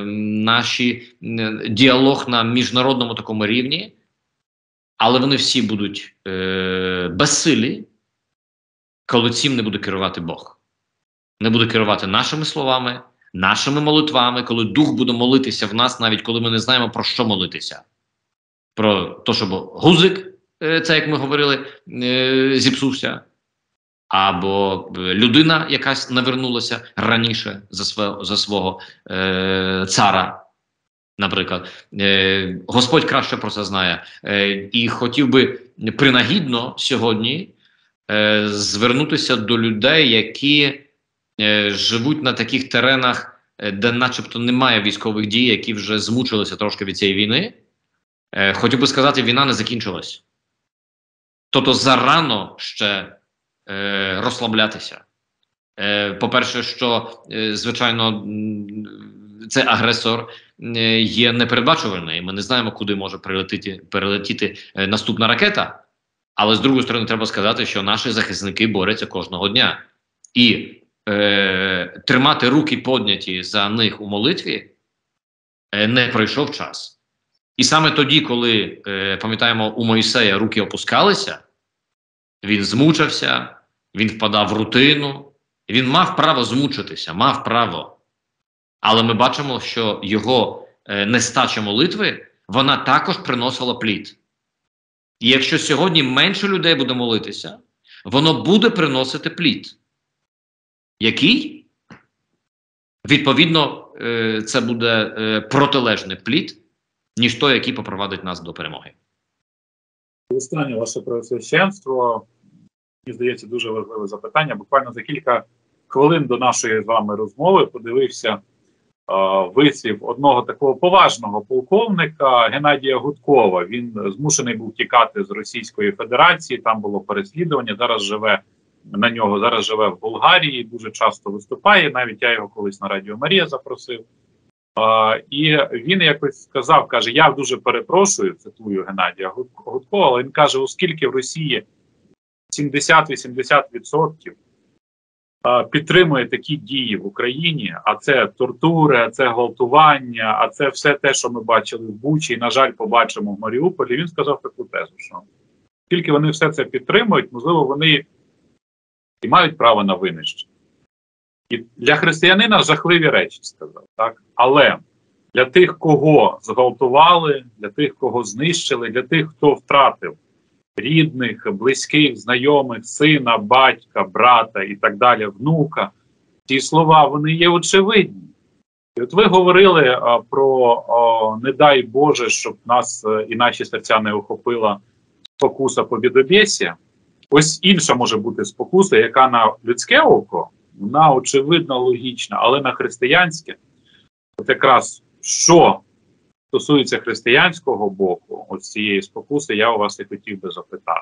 діалог на міжнародному такому рівні, але вони всі будуть безсилі, коли цим не буде керувати Бог. Не буде керувати нашими словами, нашими молитвами, коли Дух буде молитися в нас, навіть коли ми не знаємо, про що молитися. Про те, щоб гузик, це, як ми говорили, зіпсувся, або людина якась навернулася раніше за свого цара, наприклад. Господь краще про це знає. І хотів би принагідно сьогодні звернутися до людей, які живуть на таких теренах, де начебто немає військових дій, які вже змучилися трошки від цієї війни. Хотів би сказати, війна не закінчилась. Тобто зарано ще розслаблятися. По-перше, що, звичайно, цей агресор є непередбачувальний. Ми не знаємо, куди може перелетіти наступна ракета. Але, з другої сторони, треба сказати, що наші захисники борються кожного дня. І тримати руки підняті за них у молитві не пройшов час. І саме тоді, коли, пам'ятаємо, у Мойсея руки опускалися, він змучився, він впадав в рутину, він мав право змучитися, мав право. Але ми бачимо, що його нестача молитви, вона також приносила плід. І якщо сьогодні менше людей буде молитися, воно буде приносити плід. Який? Відповідно, це буде протилежний плід, ніж той, який попровадить нас до перемоги. Останнє ваше Преосвященство, мені здається, дуже важливе запитання. Буквально за кілька хвилин до нашої з вами розмови подивився вислів одного такого поважного полковника Геннадія Гудкова. Він змушений був тікати з Російської Федерації, там було переслідування, зараз живе в Болгарії, дуже часто виступає, навіть я його колись на Радіо Марія запросив. І він якось сказав, каже, я дуже перепрошую, цитую Геннадія Гудкова, але він каже, оскільки в Росії 70-80% підтримує такі дії в Україні, а це тортури, а це гвалтування, а це все те, що ми бачили в Бучі, і, на жаль, побачимо в Маріуполі, він сказав таку тезу, що оскільки вони все це підтримують, можливо, вони і мають право на винищення. І для християнина жахливі речі сказав, так? Але для тих, кого зґвалтували, для тих, кого знищили, для тих, хто втратив рідних, близьких, знайомих, сина, батька, брата і так далі, внука, ці слова, вони є очевидні. І от ви говорили про не дай Боже, щоб нас і наші серця не охопила спокуса побєдобєсія. Ось інша може бути спокуса, яка на людське око, вона очевидно логічна, але на християнське, от якраз що стосується християнського боку, ось цієї спокуси, я у вас і хотів би запитати.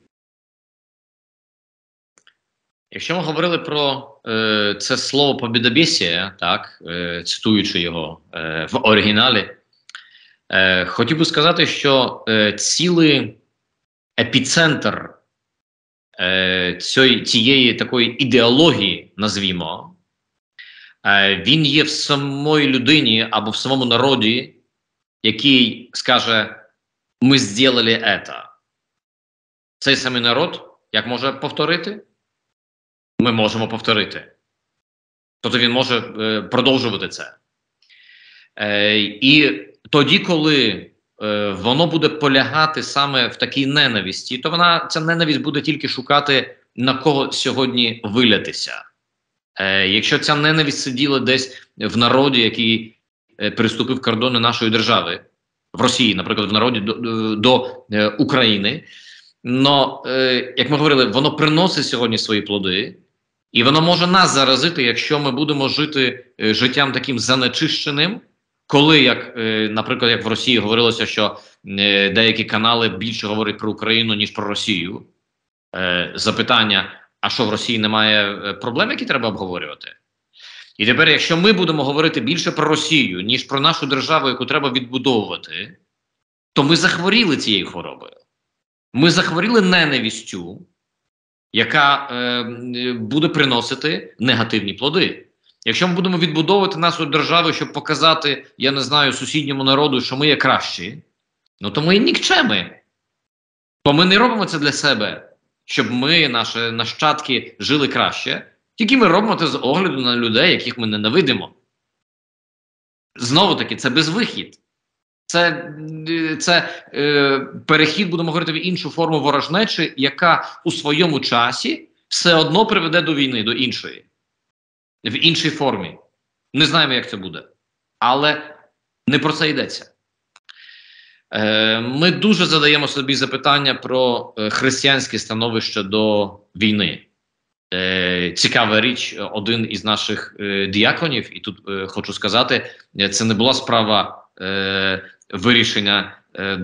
Якщо ми говорили про це слово «побєдобєсія», так, цитуючи його в оригіналі, хотів би сказати, що цілий епіцентр цієї такої ідеології, назвімо, він є в самої людині або в самому народі, який скаже, ми зробили це. Цей самий народ, як може повторити? Ми можемо повторити. Тобто він може продовжувати це. І тоді, коли воно буде полягати саме в такій ненависті, то ця ненависть буде тільки шукати, на кого сьогодні вилятися. Якщо ця ненависть сиділа десь в народі, який переступив кордони нашої держави, в Росії, наприклад, в народі до України, но, як ми говорили, воно приносить сьогодні свої плоди, і воно може нас заразити, якщо ми будемо жити життям таким занечищеним, коли, наприклад, як в Росії говорилося, що деякі канали більше говорять про Україну, ніж про Росію. Запитання, а що в Росії немає проблем, які треба обговорювати? І тепер, якщо ми будемо говорити більше про Росію, ніж про нашу державу, яку треба відбудовувати, то ми захворіли цією хворобою. Ми захворіли ненавистю, яка буде приносити негативні плоди. Якщо ми будемо відбудовувати нашу державу, щоб показати, я не знаю, сусідньому народу, що ми є кращі, ну то ми нікчеми. Бо ми не робимо це для себе, щоб ми, наші нащадки, жили краще. Тільки ми робимо це з огляду на людей, яких ми ненавидимо. Знову-таки, це безвихід. Це перехід, будемо говорити, в іншу форму ворожнечі, яка у своєму часі все одно приведе до війни, до іншої. В іншій формі. Не знаємо, як це буде. Але не про це йдеться. Ми дуже задаємо собі запитання про християнське становище до війни. Цікава річ, один із наших діяконів, і тут хочу сказати, це не була справа вирішена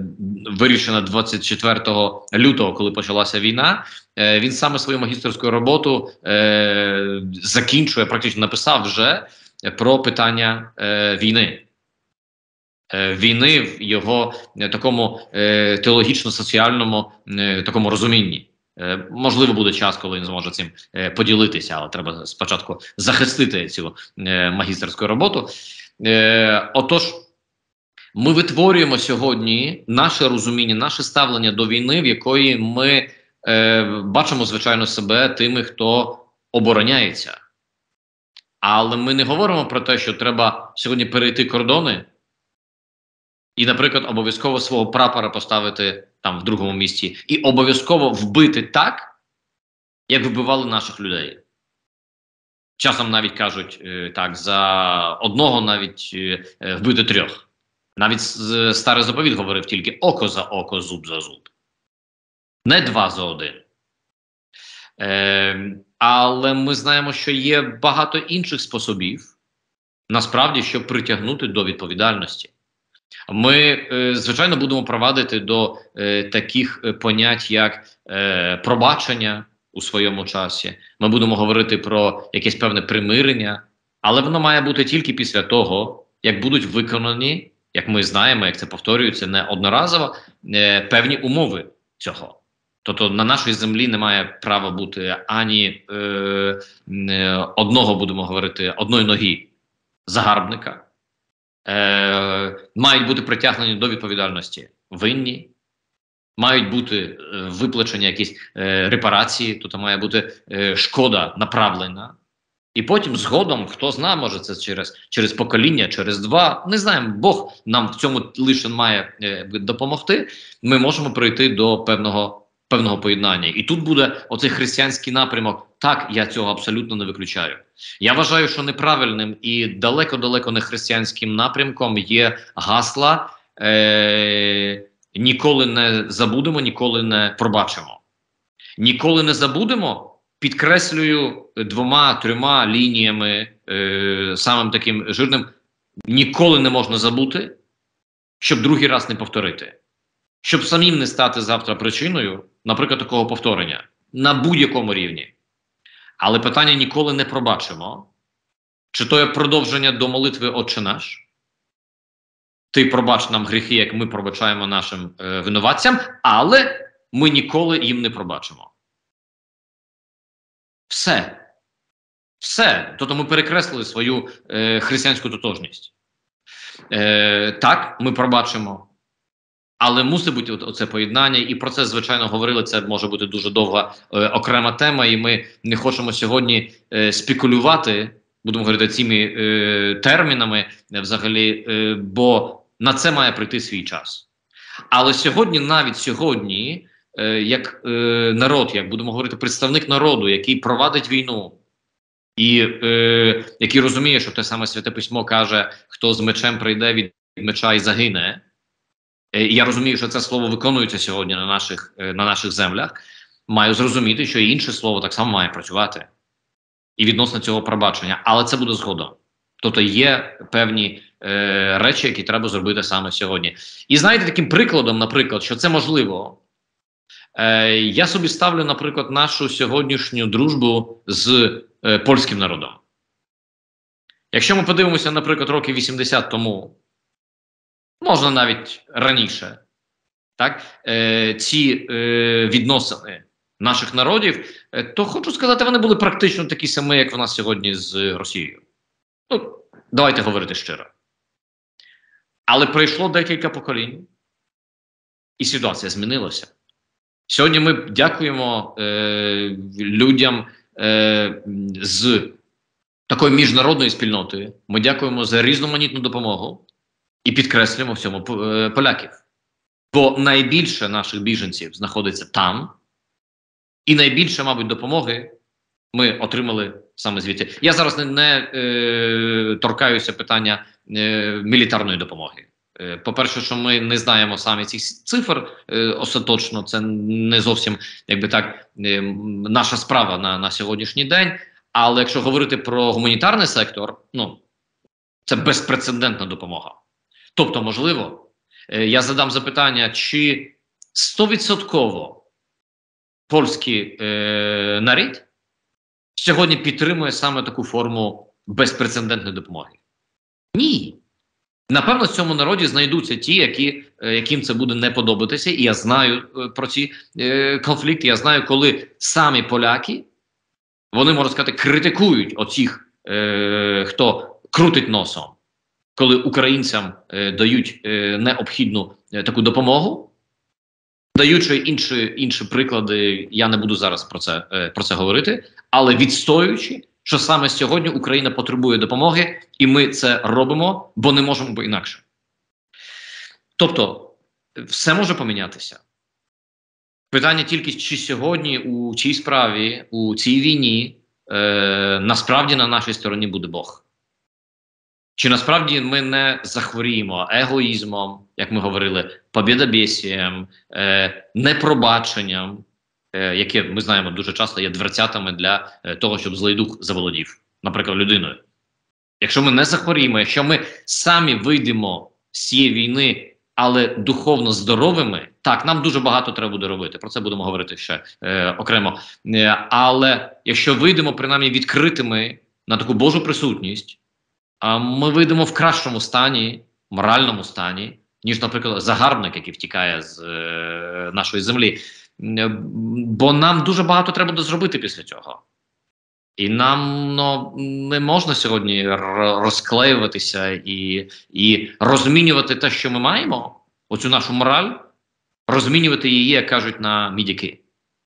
24 лютого, коли почалася війна. Він саме свою магістерську роботу закінчує, практично написав вже про питання війни. Війни в його такому теологічно-соціальному такому розумінні. Можливо, буде час, коли він зможе цим поділитися, але треба спочатку захистити цю магістерську роботу. Отож, ми витворюємо сьогодні наше розуміння, наше ставлення до війни, в якої ми бачимо, звичайно, себе тими, хто обороняється. Але ми не говоримо про те, що треба сьогодні перейти кордони і, наприклад, обов'язково свого прапора поставити там в другому місці і обов'язково вбити так, як вбивали наших людей. Часом навіть кажуть так, за одного навіть вбити 3. Навіть старий заповіт говорив тільки око за око, зуб за зуб. Не 2 за 1. Але ми знаємо, що є багато інших способів, насправді, щоб притягнути до відповідальності. Ми, звичайно, будемо провадити до таких понять, як пробачення у своєму часі. Ми будемо говорити про якесь певне примирення, але воно має бути тільки після того, як будуть виконані, як ми знаємо, як це повторюється неодноразово, певні умови цього. Тобто на нашій землі не має права бути ані одного, будемо говорити, одної ноги загарбника. Мають бути притягнені до відповідальності винні, мають бути виплачені якісь репарації, тобто має бути шкода направлена. І потім згодом, хто знає, може це через покоління, через 2, не знаємо, Бог нам в цьому лише має допомогти, ми можемо прийти до певного поєднання. І тут буде оцей християнський напрямок. Так, я цього абсолютно не виключаю. Я вважаю, що неправильним і далеко-далеко не християнським напрямком є гасла «ніколи не забудемо, ніколи не пробачимо». «Ніколи не забудемо» підкреслюю 2-3 лініями, самим таким жирним, ніколи не можна забути, щоб другий раз не повторити. Щоб самим не стати завтра причиною, наприклад, такого повторення на будь-якому рівні. Але питання ніколи не пробачимо. Чи то є продовження до молитви «Отче наш»? Ти пробач нам гріхи, як ми пробачаємо нашим винуватцям, але ми ніколи їм не пробачимо. Все. Все. Тобто ми перекреслили свою християнську тотожність. Так, ми пробачимо. Але мусить бути оце поєднання, і про це, звичайно, говорили, це може бути дуже довга окрема тема, і ми не хочемо сьогодні спекулювати, будемо говорити цими термінами взагалі, бо на це має прийти свій час. Але сьогодні, навіть сьогодні, як народ, як будемо говорити, представник народу, який провадить війну, і який розуміє, що те саме Святе Письмо каже, хто з мечем прийде від меча і загине, я розумію, що це слово виконується сьогодні на наших землях. Маю зрозуміти, що і інше слово так само має працювати. І відносно цього пробачення. Але це буде згодом. Тобто є певні речі, які треба зробити саме сьогодні. І знаєте, таким прикладом, наприклад, що це можливо, я собі ставлю, наприклад, нашу сьогоднішню дружбу з польським народом. Якщо ми подивимося, наприклад, років 80 тому, можна навіть раніше, так, ці відносини наших народів, то хочу сказати, вони були практично такі самі, як в нас сьогодні з Росією. Ну, давайте говорити щиро. Але пройшло декілька поколінь, і ситуація змінилася. Сьогодні ми дякуємо людям з такою міжнародною спільнотою. Ми дякуємо за різноманітну допомогу і підкреслюємо в цьому поляків. Бо найбільше наших біженців знаходиться там, і найбільше, мабуть, допомоги ми отримали саме звідти. Я зараз не торкаюся питання мілітарної допомоги. По-перше, що ми не знаємо самі цих цифр остаточно, це не зовсім, якби так, наша справа на сьогоднішній день. Але якщо говорити про гуманітарний сектор, ну, це безпрецедентна допомога. Тобто, можливо, я задам запитання, чи 100% польський народ сьогодні підтримує саме таку форму безпрецедентної допомоги? Ні. Напевно, в цьому народі знайдуться ті, яким це буде не подобатися. І я знаю про ці конфлікти. Я знаю, коли самі поляки, вони, можна сказати, критикують оцих, хто крутить носом, коли українцям дають необхідну таку допомогу. Даючи інші приклади, я не буду зараз про це говорити, але відстоюючи, що саме сьогодні Україна потребує допомоги, і ми це робимо, бо не можемо по-інакше. Тобто, все може помінятися. Питання тільки, чи сьогодні у цій справі, у цій війні, насправді на нашій стороні буде Бог. Чи насправді ми не захворіємо егоїзмом, як ми говорили, побєдобєсієм, непробаченням, яке, ми знаємо, дуже часто є дверцятами для того, щоб злий дух заволодів, наприклад, людиною. Якщо ми не захворіємо, якщо ми самі вийдемо з цієї війни, але духовно здоровими, так, нам дуже багато треба буде робити, про це будемо говорити ще окремо. Але якщо вийдемо, принаймні, відкритими на таку Божу присутність, ми вийдемо в кращому стані, моральному стані, ніж, наприклад, загарбник, який втікає з нашої землі. Бо нам дуже багато треба буде зробити після цього. І нам не можна сьогодні розклеюватися і розмінювати те, що ми маємо, оцю нашу мораль, розмінювати її, як кажуть, на мідяки.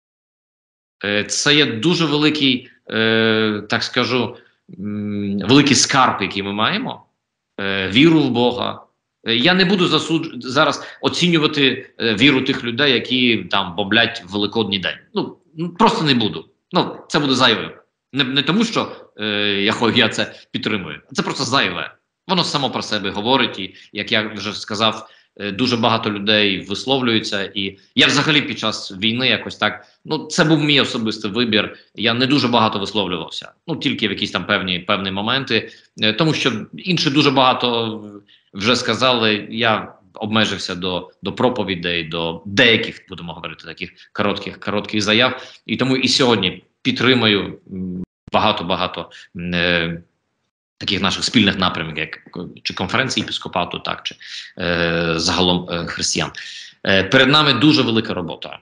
Це є дуже великий, так скажу, великий скарб, який ми маємо, віру в Бога. Я не буду зараз оцінювати віру тих людей, які там боблять в Великодній день. Ну, просто не буду. Ну, це буде зайве. Не тому, що я це підтримую. Це просто зайве. Воно само про себе говорить, і, як я вже сказав, дуже багато людей висловлюються. І я взагалі під час війни якось так, ну, це був мій особистий вибір. Я не дуже багато висловлювався. Ну, тільки в якісь там певні моменти. Тому що інші дуже багато вже сказали, я обмежився до проповідей, до деяких, будемо говорити, таких коротких заяв. І тому і сьогодні підтримую багато таких наших спільних напрямів, як чи конференції єпископату, так, чи загалом християн. Перед нами дуже велика робота.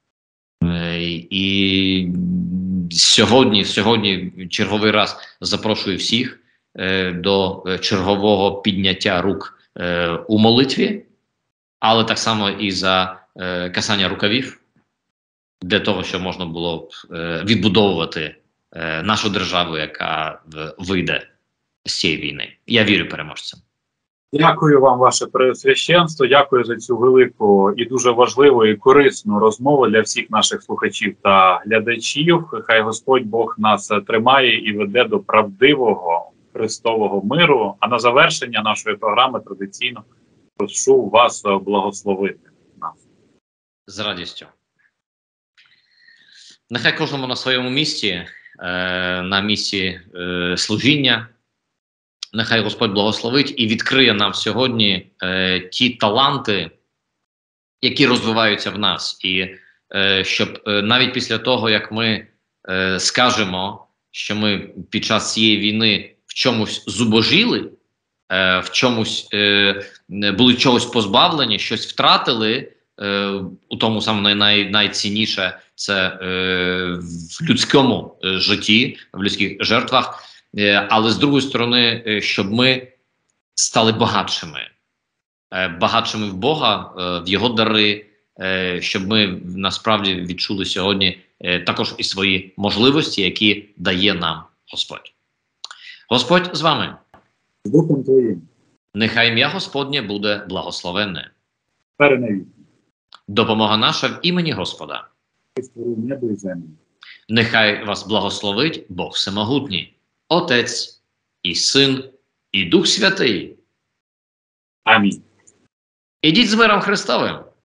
І сьогодні черговий раз запрошую всіх до чергового підняття рук у молитві, але так само і за касання рукавів, для того, щоб можна було б відбудовувати нашу державу, яка вийде з цієї війни. Я вірю переможцям. Дякую вам, ваше преосвященство. Дякую за цю велику і дуже важливу і корисну розмову для всіх наших слухачів та глядачів. Хай Господь Бог нас тримає і веде до правдивого Христового миру. А на завершення нашої програми традиційно прошу вас благословити нас. З радістю. Нехай кожному на своєму місці, на місці служіння, нехай Господь благословить і відкриє нам сьогодні ті таланти, які розвиваються в нас. І щоб навіть після того, як ми скажемо, що ми під час цієї війни в чомусь зубожіли, в чомусь були чогось позбавлені, щось втратили, у тому самому найцінніше – це в людському житті, в людських жертвах. але з другої сторони, щоб ми стали багатшими. Багатшими в Бога, в Його дари, щоб ми насправді відчули сьогодні також і свої можливості, які дає нам Господь. Господь з вами. З Духом Твоїм. Нехай ім'я Господнє буде благословенне. Перенавіть. Допомога наша в імені Господа. Ти створив небо і землю. Нехай вас благословить Бог Всемогутній, Отець і Син, і Дух Святий. Амінь. Ідіть з миром Христовим.